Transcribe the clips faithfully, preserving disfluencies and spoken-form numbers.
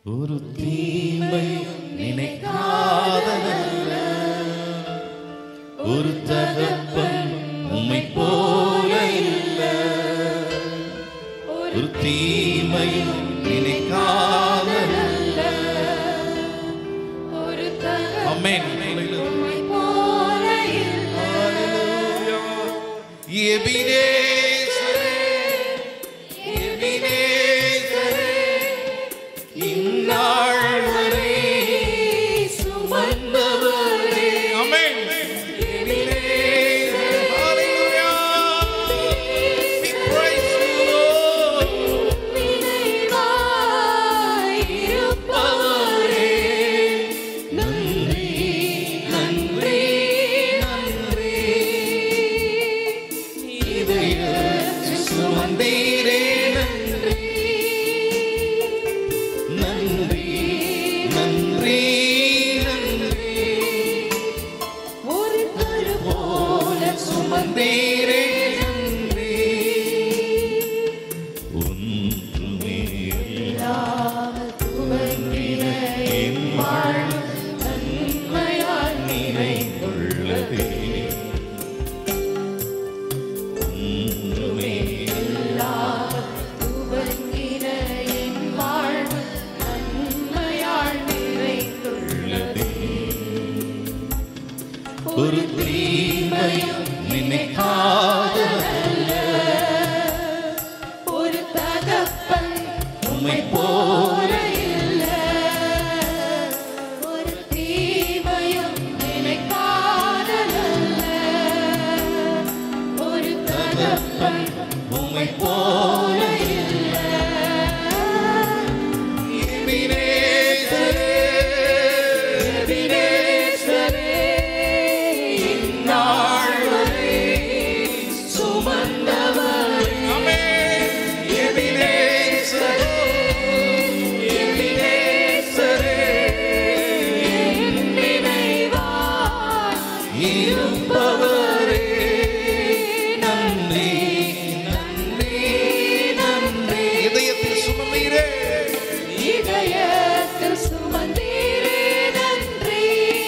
ஒரு தீமை நினைக்காதவல்ல, ஒரு தகப்பன் உம்மை போல இல்ல. ஒரு தீமை நினைக்காதவல்ல, ஒரு தகப்பன் உம்மை போல இல்ல. எபினேசரே, எபினேசரே, இந்நாள் வரை சுமந்தவரே. Amen. Ebenezer, hallelujah. We praise you, Lord. நினைவாய் இருப்பவரே, நன்றி நன்றி நன்றி. இதயத்தில் சுமந்தீரே, நன்றி நன்றி நன்றி நன்றி. ஒரு கரு போல சுமந்தீரே, நன்றி. ஒன்றுமே இல்லாமல் துவங்கின என் வாழ்வு நன்மையால் நிறைந்துள்ளதே. ஒன்றுமே இல்லாமல் துவங்கின என் வாழ்வு நன்மையால் நிறைந்துள்ளதே. ஒரு தீமையும் நினைக்காதவல்ல, ஒரு தகப்பன் உம்மை போல இல்ல. ஒரு தீமையும் நினைக்காதவல்ல, ஒரு தகப்பன் உம்மை போல இல்ல. எபினேசரே, எபினேசரே, இந்நாள் வரை சுமந்தவரே. ஆமென். எபினேசரே, எபினேசரே, என் நினைவாய் இருப்பவரே, நன்றி நன்றி நன்றி. இதயத்தில் சுமந்தீரே, இதயத்தில் சுமந்தீரே, நன்றி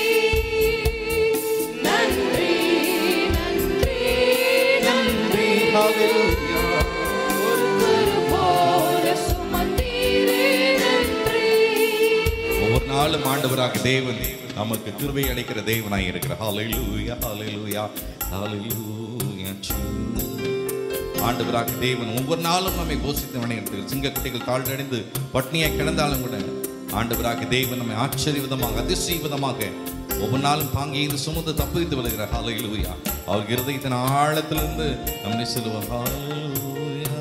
நன்றி நன்றி நன்றி. ஹalleluya. ஒரு கரு போல சுமந்தீரே, நன்றி. ஒவ்வொரு நாளும் ஆண்டவராக தேவன் நமக்கு கிருபை அளிக்கிற தேவனாய் இருக்கிறார். ஹalleluya ஹalleluya ஹalleluya. ஆண்டவராக தேவன் ஒவ்வொரு நாளும் நம்மை போஷித்து வணங்குகிறார். சிங்க குட்டிகள் தாழ்ந்தடைந்து பட்னியாய் கிடந்தாலும் கூட ஆண்டவராக தேவன் நம்மை ஆச்சரியவிதமாக அதிசயவிதமாக ஒவ்வொரு நாளும் தாங்கி சுமந்து தப்பித்து விடுகிறார். ஹalleluya. அவர் இருதயத்தின் ஆழத்திலிருந்து நம்மை சொல்லுவார். ஹalleluya.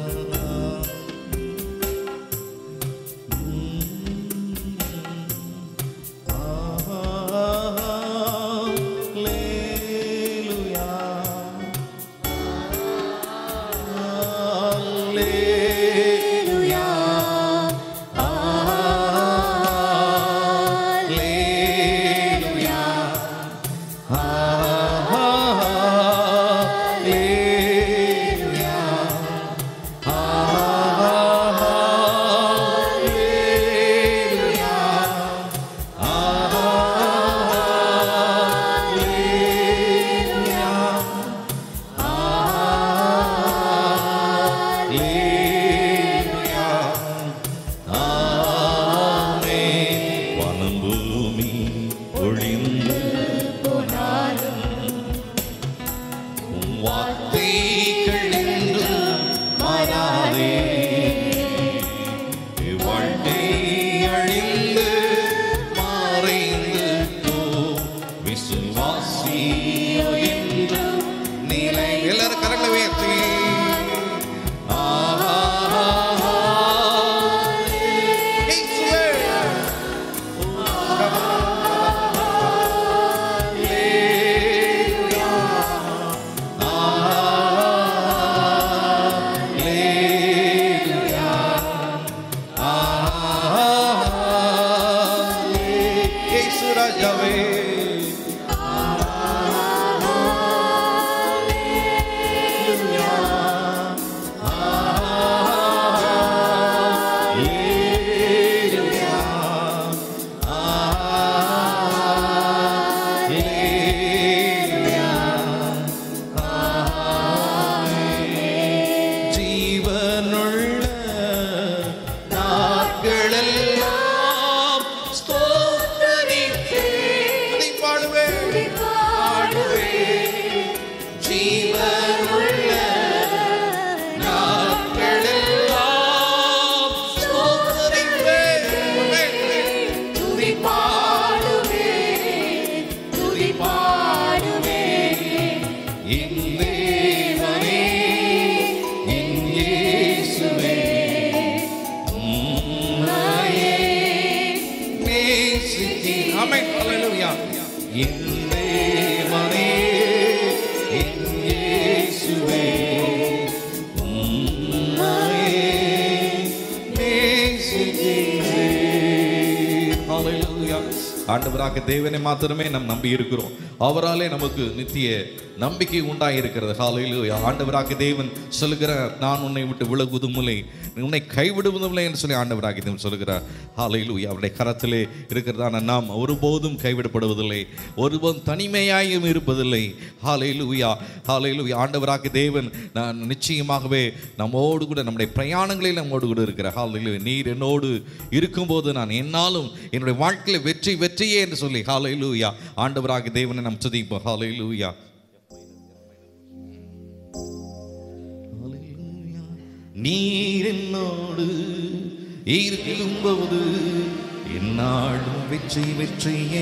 என் தேவனே என் இயேசுவே உம்மையே நேசிக்கிறேன். ஹல்லேலூயா. ஆண்டவராக தேவனை மாத்திரமே நாம் நம்பி இருக்கிறோம். அவராலே நமக்கு நித்திய நம்பிக்கை உண்டாயிருக்கிறது. ஹல்லேலூயா. ஆண்டவராக தேவன் சொல்லுகிறார், நான் உன்னை விட்டு விலகுவதும் இல்லை, உன்னை கைவிடுவதும் இல்லை என்று சொல்லி ஆண்டவராக தேவன் சொல்லுகிறார். ஹல்லேலூயா. அவருடைய கரத்திலே இருக்கிறதான நாம் ஒருபோதும் கைவிடப்படுவதில்லை, ஒருபோதும் தனிமையாயும் இருப்பதில்லை. ஹல்லேலூயா. ஹல்லேலூயா. ஆண்டவராக தேவன் நான் நிச்சயமாகவே நம்மோடு கூட நம்முடைய பிரயாணங்களில் நம்மோடு கூட இருக்கிறார். ஹல்லேலூயா. நீர் என்னோடு இருக்கும்போது நான் என்னாலும் என்னுடைய வாழ்க்கையில் வெற்றி வெற்றியே என்று சொல்லி ஹல்லேலூயா ஆண்டவராக தேவனை நாம் துதிப்போம். ஹல்லேலூயா. நீர் என்னோடு இருக்கும்போது என்னாலும் வெற்றி வெற்றியே,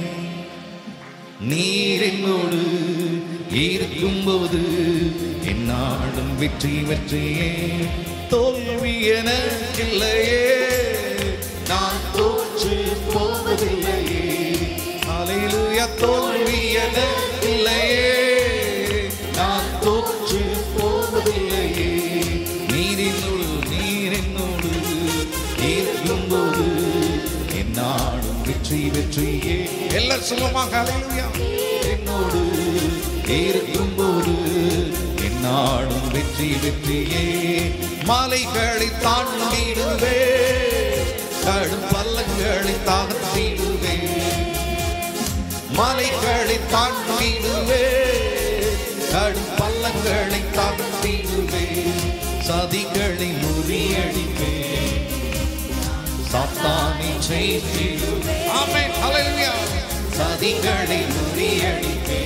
நீர் என்னோடு இருக்கும்போது என்னாலும் வெற்றி வெற்றியே, தோல்வி எனக்கில்லையே, நான் தோற்று போவதில்லையே. ஹல்லேலூயா. தோல்வி எனக்கில்லையே, நான் தோற்று போவதில்லையே, நீர் என்னோடு நீர் என்னோடு இருக்கும்போது என்னாலும் வெற்றி வெற்றியே. எல்லாரும் சொல்லுவாங்க ஹல்லேலூயா. என்னோடு இருக்கும்போது என்னாலும் வெற்றி வெற்றியே, மலைகளை தாண்டிடுவே, கடும் பள்ளங்களை தாண்டிடுவே, மலைகளை தாண்டிடுவே, கடும் பள்ளங்களை தாண்டிடுவே, சதிகளை முறியடிப்பே, சாத்தானை ஜெயித்திடுவே. ஆமென். ஹல்லேலூயா. சதிகளை முறியடிப்பே,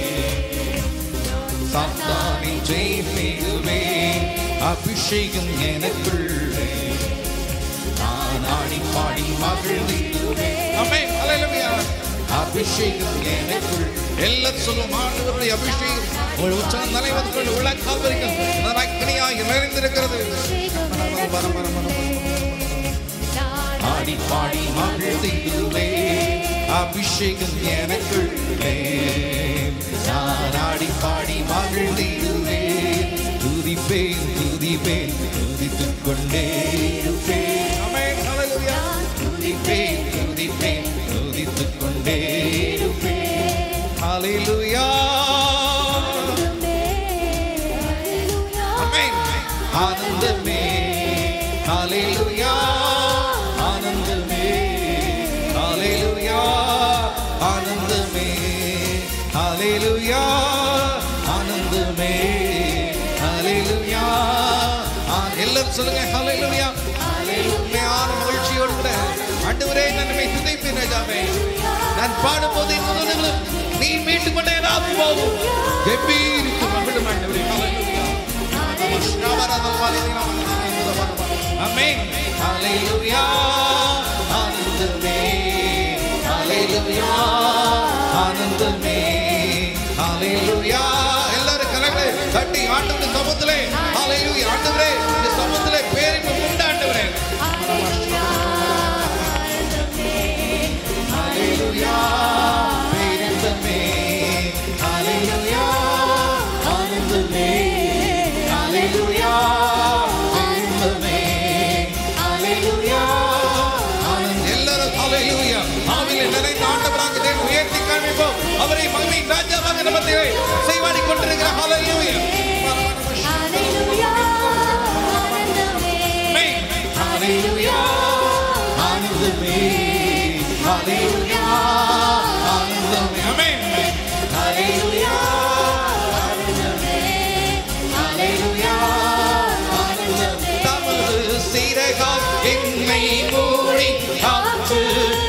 சாத்தானை ஜெயித்திடுவே, அபிஷேகம் எனக்குள்ளே, நான் ஆடி பாடி மகிழ்ந்திடுவே. ஆமென். ஹல்லேலூயா. அபிஷேகம் எனக்குள். எல்லாரும் சொல்லும் ஆண்டவருடைய அபிஷேகம் ஒரு உச்சம் தலைவர்கள் விளக்கால் அக்னியாய் நிறைந்திருக்கிறது. ஆடி பாடி மகிழ்ந்திடுவே, அபிஷேகம் எனக்குள்ளே, நான் ஆடி பாடி மகிழ்ந்திடுவே, துதிப்பேன் துதிப்பேன் துதித்துக் கொண்டே இருப்பேன். ஆமென். ஹல்லேலூயா. துதிப்பேன் துதிப்பேன் துதித்துக் கொண்டே இருப்பேன். ஹல்லேலூயா. ஆமென். ஆனந்தமே ஹல்லேலூயா, ஆனந்தமே ஹல்லேலூயா, ஆனந்தமே ஹல்லேலூயா, ஆனந்தமே ஹல்லேலூயா. எல்லாரும் சொல்லுங்க ஹல்லேலூயா. உண்மையான மகிழ்ச்சியோடு கூட ஆண்டவரே நன்மை துதிப்பேன் ராஜாவே, நான் பாடும்போது என் உதடுகளும் நீ மீட்டு கொண்டே போகும் கம்பீரித்து மகிழும் ஆண்டவரே. ஹல்லேலூயா. ஆமென். ஹல்லேலூயா. ஆனந்தமே ஹல்லேலூயா, ஆனந்தமே ஹல்லேலூயா. எல்லாரும் கரங்களை தட்டி ஆண்டவருடைய சமூகத்திலே ஹல்லேலூயா. ஆண்டவரே இந்த சமூகத்திலே பேரின்பம் உண்டு ஆண்டவரே. ஹல்லேலூயா. பேரின்பமே ஹல்லேலூயா, ஆனந்தமே ஹல்லேலூயா, பேரின்பமே ஹல்லேலூயா, ஆனந்தம். எல்லாரும் ஹல்லேலூயா. ஆவியிலே நிறைந்த ஆண்டவராக தேவனை உயர்த்தி காண்பிப்போம். அவரை மகிமையின் ராஜாவாக நமத்திலே செய்வாடி கொண்டிருக்கிற ஹல்லேலூயா. ஹல்லேலூயா. ஹல்லேலூயா. ஆனந்தமே ஹல்லேலூயா, ஆனந்தமே. ஆமென். ஹல்லேலூயா. ஆனந்தமே ஹல்லேலூயா, ஆனந்தமே. தமது சிறகால் என்னை மூடி காத்து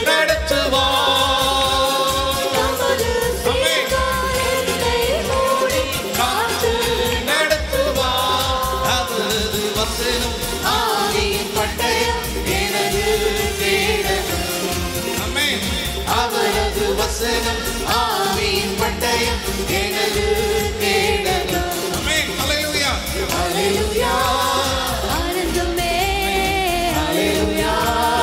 நடத்துவார். தமது சிறகால் என்னை மூடி காத்து நடத்துவார். அவரது வசனம் ஆவியின் பட்டயம் எனது கேடகம். ஆமென். அவரது வசனம் ஆவியின் பட்டயம் எனது கேடகம். ஆமென். ஹல்லேலூயா. ஹல்லேலூயா. ஆனந்தமே ஹல்லேலூயா,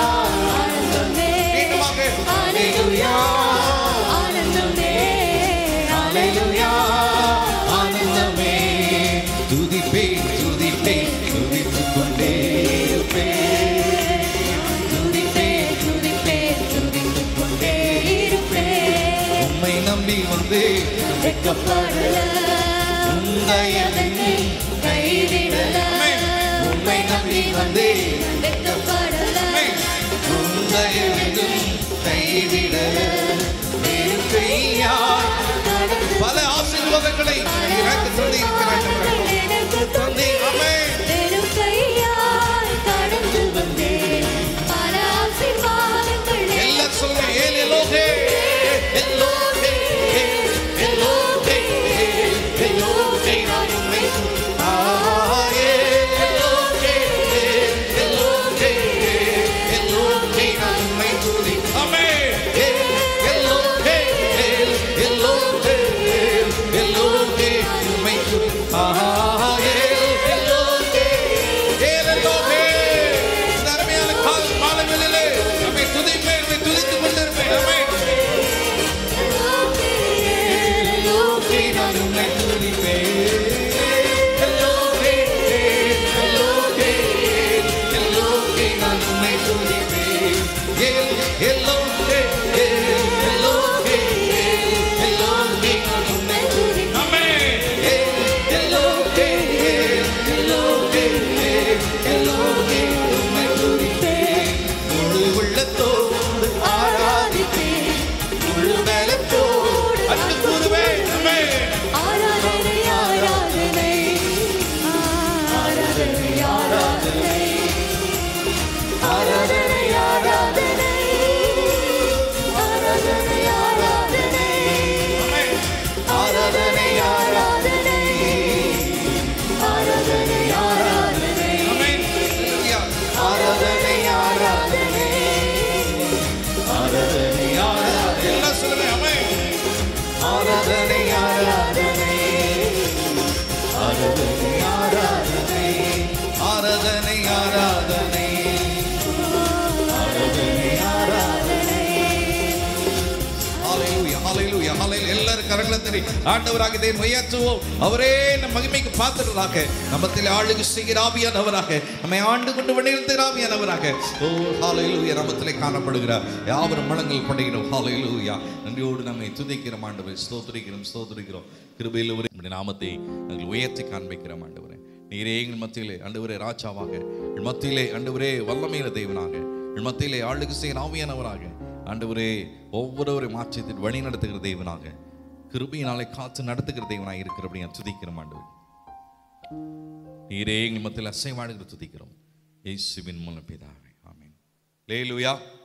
வெட்கப்படல உந்தயவென்னை கைவிடல உம்மை நம்பி வந்தேன் வெட்கப்படல உந்தயவென்னை கைவிடல வெறுக்கையாய் பல ஆசீர்வாதங்களை எனக்கு தந்து இருக்கிறாய் எனக்கு தந்தே வெறுக்கையாய் கடந்து வந்தேன் பல ஆசீர்வாதங்கள் எல்லாம் சொல்லுங்க ஏல் எலோகே எலோகே எலோகே எலோகே நான் உம்மை ஆயே எலோகே எலோகே எலோகே நான் உம்மை துதி ஆமென் எலோகே எலோகே எலோகே உம்மை துதி ஆயே எலோகே எலோகே தரமையான கால் மாலைகளிலே நம்மை துதிப்பேன் நம்மை துதித்துக் கொண்டிருப்பேன் ஆமென் எலோகே நான் உம்மை துதிப்பேன் எலோகே எலோகே எலோகே நான் உம்மை துதிப்பேன் எலோகே எலோகே எலோகே நான் உம்மை துதிப்பேன் ஆமென் எலோகே எலோகே எலோகே உம்மை துதிப்பேன் முழு உள்ளத்தோடு ஆராதிப்பேன் முழு பலத்தோடு அன்பு கூறுவேன் ஆமென் ஆராதனை ஆராதனை ஆராதனை ஆராதனை ஆராதனை ஆராதனை ஆராதனை ஆராதனை ஆராதனை ஆராதனை ஆராதனை ஆராதனை ஆமென் ஹalleluya ஆராதனை ஆராதனை ஆராதனை ஆராதனை எல்லாம் சொல்லுங்க ஆமென் ஆராதனை ஆராதனை ஆராதனை ஆராதனை ஆராதனை ஆராதனை ஆராதனை ஆராதனை ஹalleluya ஹalleluya ஹalleluya எல்லாரும் கரங்களை தட்டி ஆண்டவராக தேவனை உயர்த்துவோம் அவரே நம் மகிமைக்கு பாத்திரராக நம்மத்தில் ஆளுகை செய்கிற ஆவியானவராக நம்மை ஆண்டு கொண்டு வழிநடத்துகிற ஆவியானவராக ஓ ஹalleluya நாமத்திலே காணப்படுகிறார் யாவரும் முழங்கல் படுகிறோம் ஹalleluya நன்றியோடு நம்மை துதிக்கிறோம் ஆண்டவரே ஸ்தோத்திரிக்கிறோம் ஸ்தோத்திரிக்கிறோம் கிருபையில் ஒரு நம்முடைய நாமத்தை நாங்கள் உயர்த்தி காண்பிக்கிறோம் ஆண்டவரே நீரே எங்கள் மத்தியிலே ஆண்டவரே ராஜாவாக எங்கள் மத்தியிலே ஆண்டவரே வல்லமையான தேவனாக எங்கள் மத்தியிலே ஆளுகை செய்கிற ஆவியானவராக ஆண்டவரே ஒவ்வொருவரை மாற்றத்தில் வழி நடத்துகிற தேவனாக கிருபையினாலே காத்து நடத்துகிற தேவனாக இருக்கிறபடி நான் துதிக்கிறோம் ஆண்டவர் நீரே எங்கள் மத்தியில் அசைவாடுகிற துதிக்கிறோம் இயேசுவின் மூலம் பிதாவே ஆமென். அல்லேலூயா.